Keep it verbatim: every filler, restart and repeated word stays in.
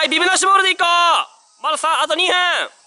い、ビブなしボールでいこう。まださ、あとにふん。